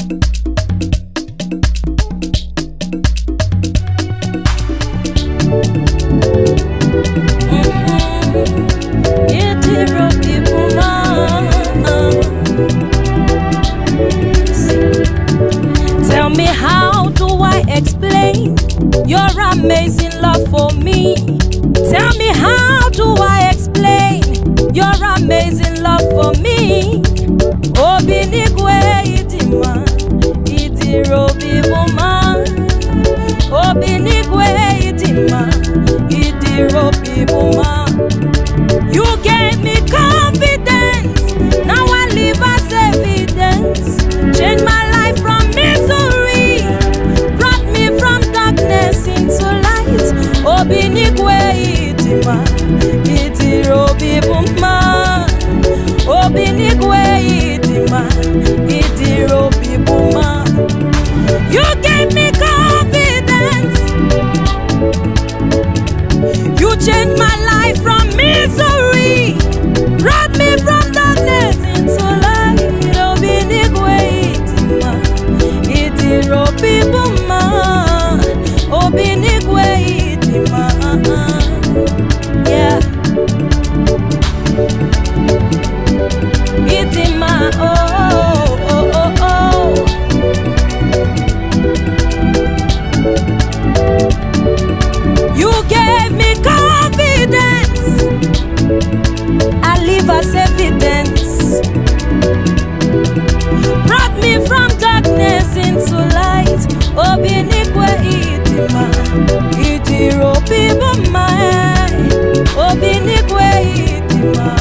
Tell me, how do I explain your amazing love for me? Tell me, how do I explain your amazing love for me? Obinigwe idima, idirobi buma. Obinigwe idima, idirobi buma. You gave me confidence, now I live as evidence. Change my life from misery, brought me from darkness into light. Obinigwe idima, idirobi buma. Obinigwe idima, idirobi buma. You gave me confidence, you changed my life from misery, brought me from darkness into light. Obinigwe idima, idirobi buma. Obinigwe idima, yeah. Idima, oh, oh, oh, oh. You gave me confidence, I live as evidence. Brought me from darkness into light. Obinigwe idima, idirobi buma. Obinigwe idima.